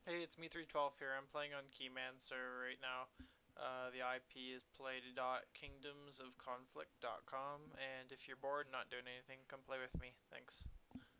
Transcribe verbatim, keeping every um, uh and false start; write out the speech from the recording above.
Hey, it's me three twelve here. I'm playing on Keyman server right now. Uh, the I P is play dot kingdoms of conflict dot com, and if you're bored and not doing anything, come play with me. Thanks.